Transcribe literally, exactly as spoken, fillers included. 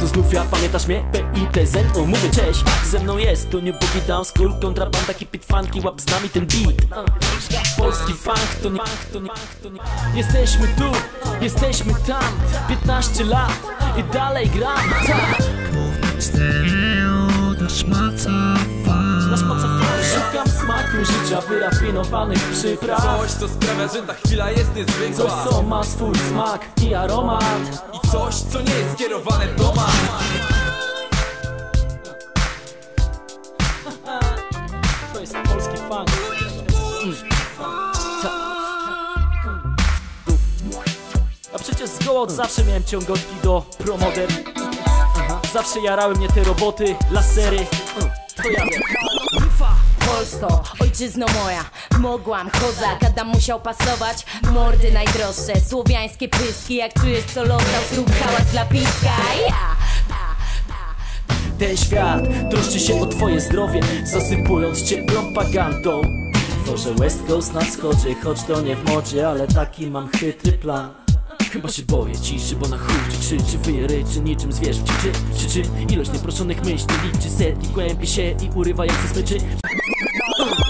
to znów ja, pamiętasz mnie? P I T Z, o mówię cześć. Ze mną jest, to nie Boogie Down School, kontrabanda, keep it funky, łap z nami ten beat. Polski funk to nie, to nie, to nie. Jesteśmy tu, jesteśmy tam, piętnaście lat i dalej gram. Nasz maca szukam smaku życia, wyrafinowanych przypraw. Coś, co sprawia, że ta chwila jest niezwykła. Coś, co ma swój smak i aromat. I coś, co nie jest skierowane do mas. To jest polski funk. Mm. A przecież zgoła od zawsze miałem ciągotki do promoder. Zawsze jarały mnie te roboty, lasery. To ja wiem. Polsko, ojczyzno moja, mogłam, kozak, Adam musiał pasować. Mordy najdroższe, słowiańskie pyski. Jak czujesz co lądał, zrób hałas dla piska. Ja. Ten świat troszczy się o twoje zdrowie, zasypując cię propagandą. Tworzę West Coast nadskoczy, choć to nie w modzie, ale taki mam chytry plan. Chyba się boję ciszy, bo na chuj krzyczy, wyje ryczy niczym zwierz w ciczy, krzyczy. Ilość nieproszonych myśli liczy setki, kłębi się i urywa jak ze smyczy.